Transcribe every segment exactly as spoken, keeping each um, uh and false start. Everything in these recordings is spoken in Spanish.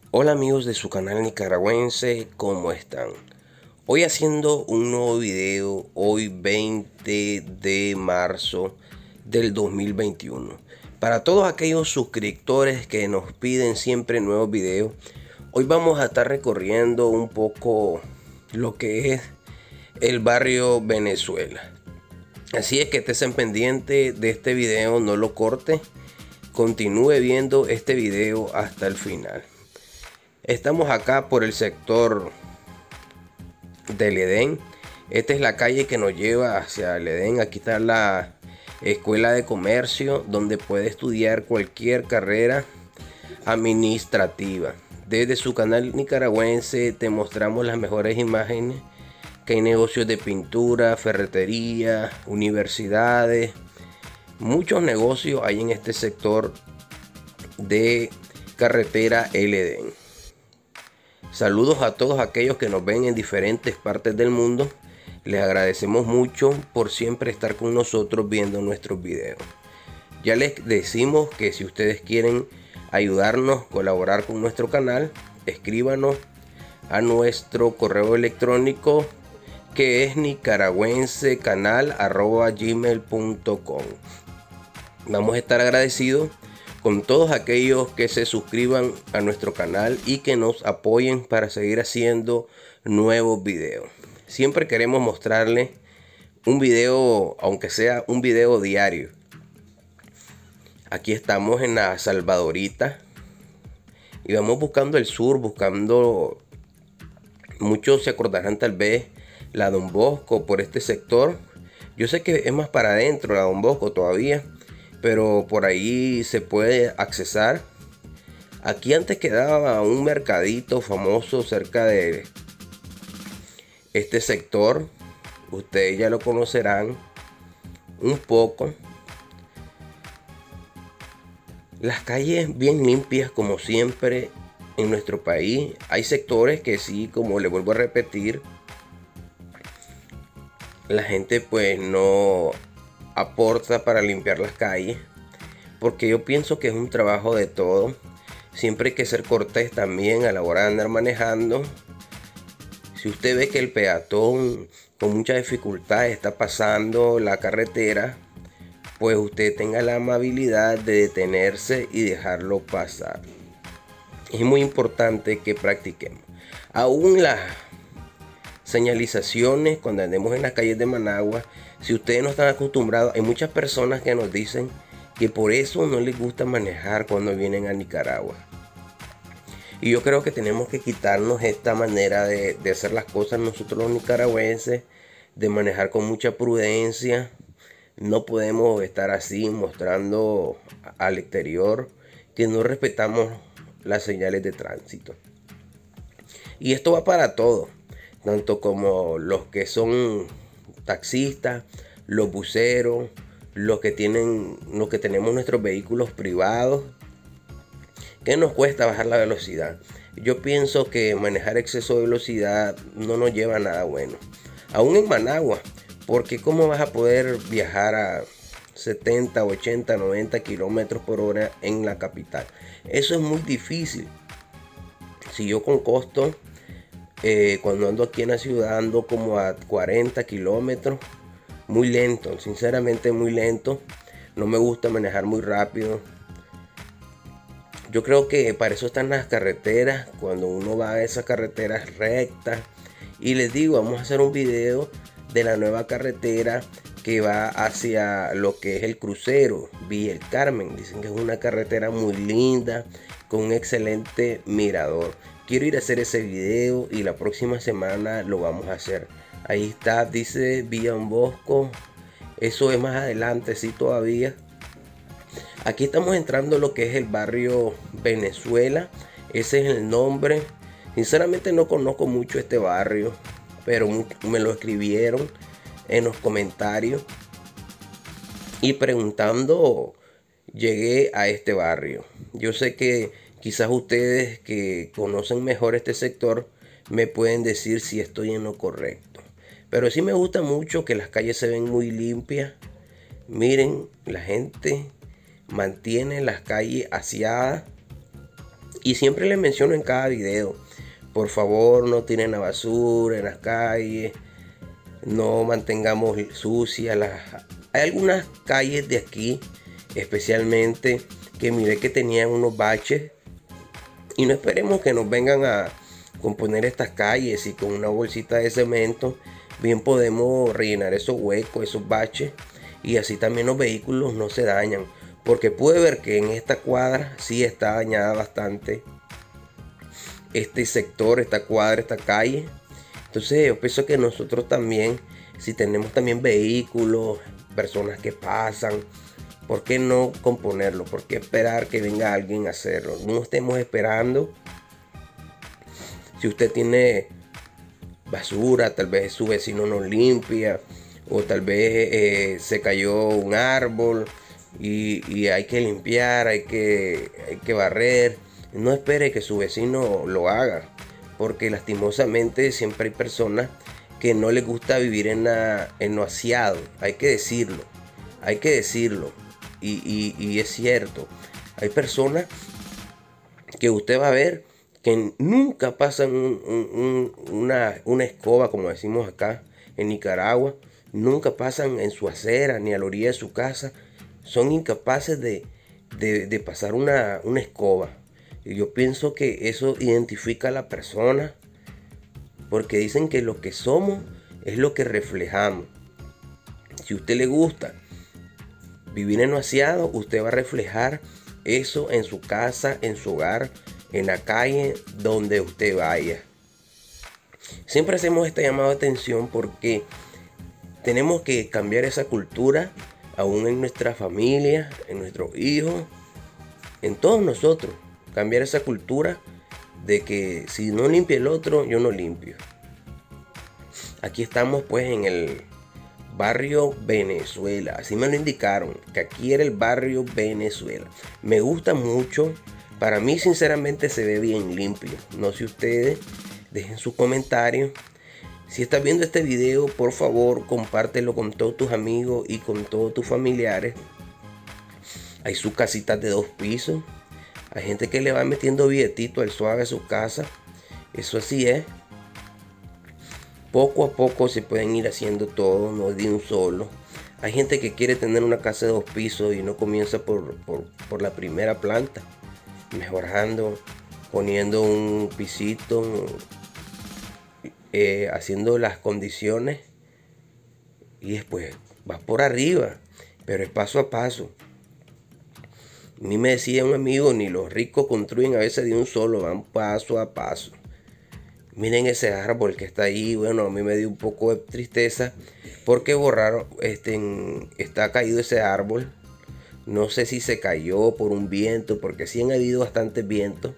Hola amigos de su canal nicaragüense, ¿cómo están? Hoy haciendo un nuevo video, hoy veinte de marzo del dos mil veintiuno. Para todos aquellos suscriptores que nos piden siempre nuevos videos, hoy vamos a estar recorriendo un poco lo que es el barrio Venezuela. Así es que estén pendiente de este video, no lo corte, continúe viendo este video hasta el final. Estamos acá por el sector del Edén. Esta es la calle que nos lleva hacia el Edén. Aquí está la escuela de comercio donde puede estudiar cualquier carrera administrativa. Desde su canal nicaragüense te mostramos las mejores imágenes que hay negocios de pintura, ferretería, universidades. Muchos negocios hay en este sector de carretera El Edén. Saludos a todos aquellos que nos ven en diferentes partes del mundo. Les agradecemos mucho por siempre estar con nosotros viendo nuestros videos. Ya les decimos que si ustedes quieren ayudarnos, colaborar con nuestro canal, escríbanos a nuestro correo electrónico que es nicaragüensecanal arroba gmail punto com. Vamos a estar agradecidos con todos aquellos que se suscriban a nuestro canal y que nos apoyen para seguir haciendo nuevos videos. Siempre queremos mostrarles un video, aunque sea un video diario. Aquí estamos en la Salvadorita y vamos buscando el sur, buscando, muchos se acordarán tal vez, la Don Bosco por este sector. Yo sé que es más para adentro la Don Bosco todavía, pero por ahí se puede accesar. Aquí antes quedaba un mercadito famoso cerca de este sector. Ustedes ya lo conocerán un poco. Las calles bien limpias como siempre en nuestro país. Hay sectores que sí, como le vuelvo a repetir, la gente pues no aporta para limpiar las calles, porque yo pienso que es un trabajo de todo. Siempre hay que ser cortés también a la hora de andar manejando. Si usted ve que el peatón con mucha dificultad está pasando la carretera, pues usted tenga la amabilidad de detenerse y dejarlo pasar. Es muy importante que practiquemos. Aún las señalizaciones cuando andemos en las calles de Managua, si ustedes no están acostumbrados, hay muchas personas que nos dicen que por eso no les gusta manejar cuando vienen a Nicaragua. Y yo creo que tenemos que quitarnos esta manera de, de hacer las cosas nosotros los nicaragüenses, de manejar con mucha prudencia. No podemos estar así mostrando al exterior que no respetamos las señales de tránsito. Y esto va para todo, tanto como los que son taxistas, los buceros, los que tienen, los que tenemos nuestros vehículos privados, que nos cuesta bajar la velocidad. Yo pienso que manejar exceso de velocidad no nos lleva a nada bueno, aún en Managua, porque cómo vas a poder viajar a setenta, ochenta, noventa kilómetros por hora en la capital. Eso es muy difícil. Si yo con costo, eh, cuando ando aquí en la ciudad ando como a cuarenta kilómetros, muy lento, sinceramente muy lento. No me gusta manejar muy rápido. Yo creo que para eso están las carreteras, cuando uno va a esas carreteras rectas. Y les digo, vamos a hacer un video de la nueva carretera que va hacia lo que es el crucero Villa El Carmen. Dicen que es una carretera muy linda, con un excelente mirador. Quiero ir a hacer ese video y la próxima semana lo vamos a hacer. Ahí está, dice Villa Don Bosco. Eso es más adelante, sí, todavía. Aquí estamos entrando a lo que es el barrio Venezuela. Ese es el nombre. Sinceramente no conozco mucho este barrio, pero me lo escribieron en los comentarios y preguntando llegué a este barrio. Yo sé que quizás ustedes que conocen mejor este sector me pueden decir si estoy en lo correcto, pero sí me gusta mucho que las calles se ven muy limpias. Miren, la gente mantiene las calles aseadas Y siempre les menciono en cada video, por favor no tiren la basura en las calles, no mantengamos sucias las... Hay algunas calles de aquí, especialmente, que miré que tenían unos baches. Y no esperemos que nos vengan a componer estas calles, y con una bolsita de cemento bien podemos rellenar esos huecos, esos baches, y así también los vehículos no se dañan. Porque pude ver que en esta cuadra sí está dañada bastante este sector, esta cuadra, esta calle. Entonces yo pienso que nosotros también, si tenemos también vehículos, personas que pasan, ¿por qué no componerlo? ¿Por qué esperar que venga alguien a hacerlo? No estemos esperando. Si usted tiene basura, tal vez su vecino no limpia, o tal vez eh, se cayó un árbol y, y hay que limpiar, hay que, hay que barrer. No espere que su vecino lo haga, porque lastimosamente siempre hay personas que no les gusta vivir en, la, en lo aseado. Hay que decirlo, hay que decirlo. Y, y, y es cierto, hay personas que usted va a ver que nunca pasan un, un, una, una escoba, como decimos acá en Nicaragua, nunca pasan en su acera ni a la orilla de su casa, son incapaces de, de, de pasar una, una escoba. Y yo pienso que eso identifica a la persona, porque dicen que lo que somos es lo que reflejamos. Si a usted le gusta vivir en lo aseado, usted va a reflejar eso en su casa, en su hogar, en la calle, donde usted vaya. Siempre hacemos este llamado de atención porque tenemos que cambiar esa cultura, aún en nuestra familia, en nuestros hijos, en todos nosotros. Cambiar esa cultura de que si no limpia el otro, yo no limpio. Aquí estamos pues en el barrio Venezuela, así me lo indicaron, que aquí era el barrio Venezuela. Me gusta mucho, para mí sinceramente se ve bien limpio. No sé ustedes, dejen sus comentarios. Si estás viendo este video, por favor compártelo con todos tus amigos y con todos tus familiares. Hay sus casitas de dos pisos, hay gente que le va metiendo billetito al suave a su casa. Eso así es. Poco a poco se pueden ir haciendo todo, no de un solo. Hay gente que quiere tener una casa de dos pisos y no comienza por, por, por la primera planta, mejorando, poniendo un pisito, eh, haciendo las condiciones, y después vas por arriba, pero es paso a paso. A mí me decía un amigo, ni los ricos construyen a veces de un solo, van paso a paso. Miren ese árbol que está ahí. Bueno, a mí me dio un poco de tristeza porque borraron, este, está caído ese árbol. No sé si se cayó por un viento, porque sí han habido bastantes vientos.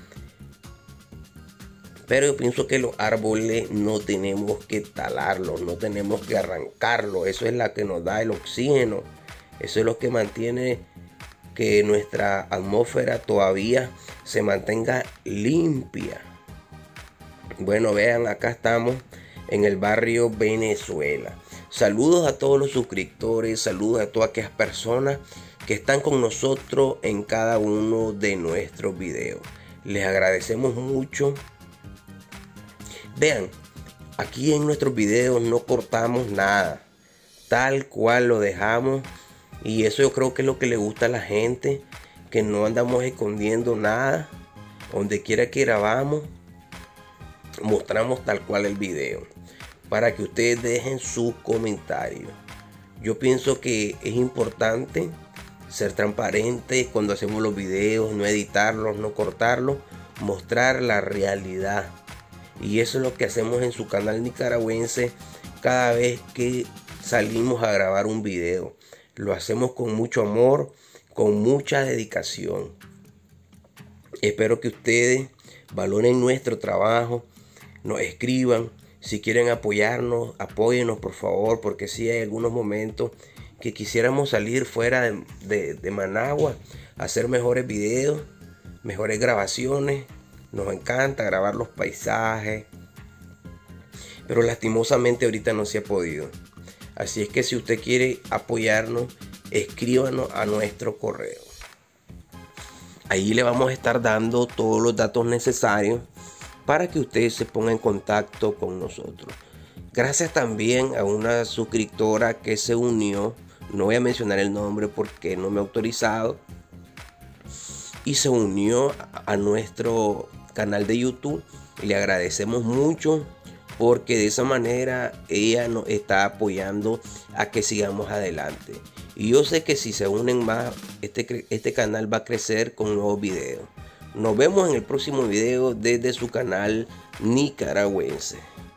Pero yo pienso que los árboles no tenemos que talarlos, no tenemos que arrancarlos. Eso es lo que nos da el oxígeno. Eso es lo que mantiene que nuestra atmósfera todavía se mantenga limpia. Bueno, vean, acá estamos en el barrio Venezuela. Saludos a todos los suscriptores, saludos a todas aquellas personas que están con nosotros en cada uno de nuestros videos. Les agradecemos mucho. Vean, aquí en nuestros videos no cortamos nada, tal cual lo dejamos. Y eso yo creo que es lo que le gusta a la gente, que no andamos escondiendo nada. Donde quiera que grabamos, mostramos tal cual el video, para que ustedes dejen sus comentarios. Yo pienso que es importante ser transparente cuando hacemos los videos, no editarlos, no cortarlos, mostrar la realidad. Y eso es lo que hacemos en su canal nicaragüense cada vez que salimos a grabar un video. Lo hacemos con mucho amor, con mucha dedicación. Espero que ustedes valoren nuestro trabajo, nos escriban. Si quieren apoyarnos, apóyennos por favor, porque sí hay algunos momentos que quisiéramos salir fuera de, de, de Managua, hacer mejores videos, mejores grabaciones. Nos encanta grabar los paisajes, pero lastimosamente ahorita no se ha podido. Así es que si usted quiere apoyarnos, escríbanos a nuestro correo. Ahí le vamos a estar dando todos los datos necesarios para que usted se ponga en contacto con nosotros. Gracias también a una suscriptora que se unió, no voy a mencionar el nombre porque no me ha autorizado, y se unió a nuestro canal de YouTube. Le agradecemos mucho porque de esa manera ella nos está apoyando a que sigamos adelante. Y yo sé que si se unen más, este, este canal va a crecer con nuevos videos. Nos vemos en el próximo video desde su canal nicaragüense.